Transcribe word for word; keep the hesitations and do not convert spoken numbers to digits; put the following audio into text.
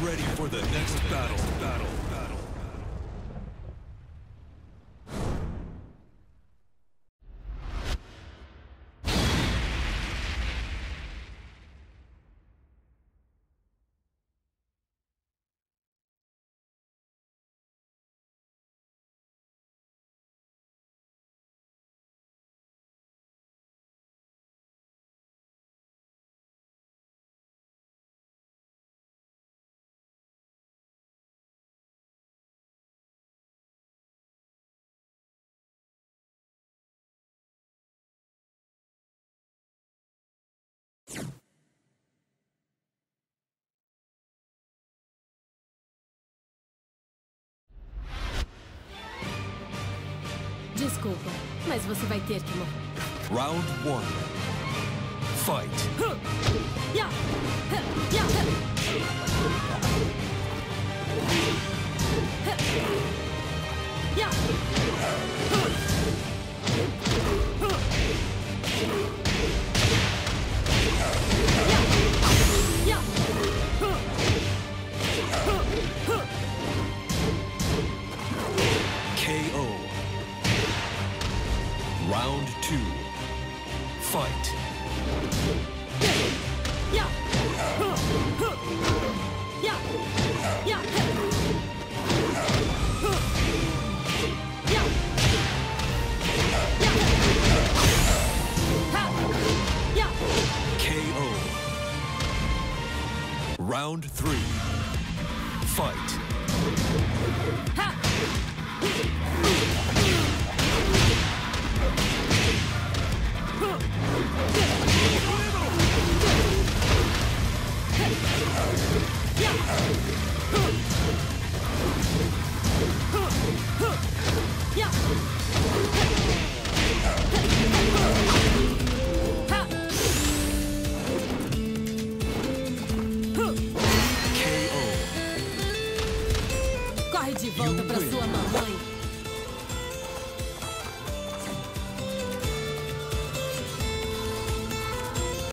ready for the next battle. Battle. Battle. Desculpa, mas você vai ter que morrer. Round one. Fight. Ya! Ya! Ya! Ya! K O. Round two. Fight. Ya! Ya! Ya! Ya! Ya! K O. Round three. Fight. Ha! Corre de volta para sua mão.